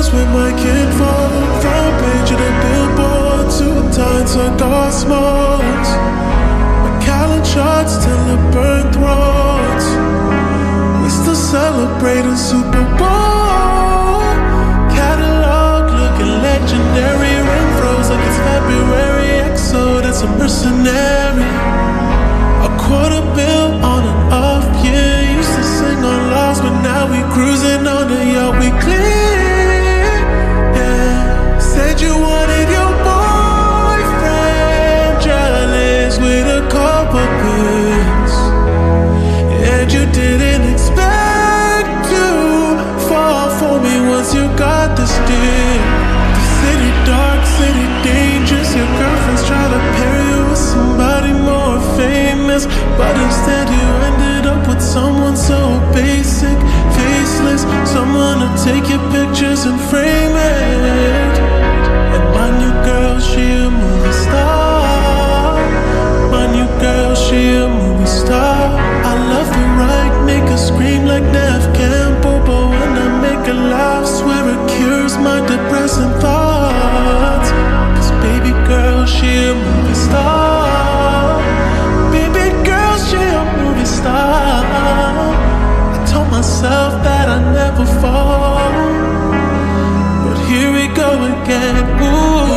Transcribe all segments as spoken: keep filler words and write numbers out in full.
with my kinfolk. Front page of the billboard, two times cigar smokes. Macallan shots till it burnt throats. We still celebrating Super Bowl. Catalog looking legendary. Ring froze like it's February. Exo, that's a mercenary. A quarter bill on an off year. Used to sing on lost, but now we cruising on the yacht we clear. Yeah, said you wanted your boyfriend jealous with a couple pills, and you didn't expect to fall for me once you got this deal. The city dark, city dangerous. Your girlfriend's trying to pair you with somebody more famous, but instead you ended up with someone so basic, faceless, someone to take your pictures and frame it. And my new girl, she a movie star. My new girl, she a movie star. I love her right, make her scream like Nev Campbell, but when I make her laugh, swear it cures my depressing thoughts. Cause baby girl, she a movie star. Baby girl, she a movie star. I told myself that I'd never fall, but here we go again. Ooh.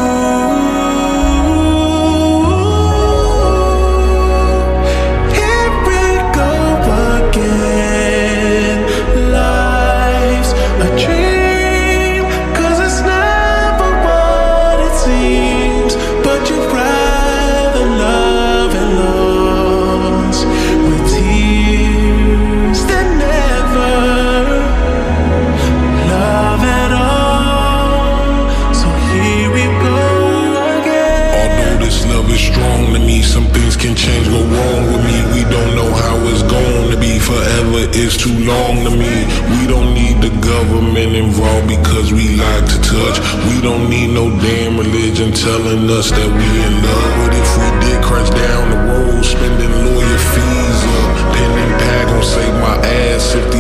Here we go again. Life's a dream, cause it's never what it seems, but you'd rather love and lost with tears than never love at all. So here we go again. Although this love is strong to me, some things can change, go wrong with me. We don't know how it's going to be. Forever is too long to me. We don't need the government involved because we like to touch. We don't need no damn religion telling us that we in love. But if we did crash down the road, spending lawyer fees up, pen and pad gon' save my ass if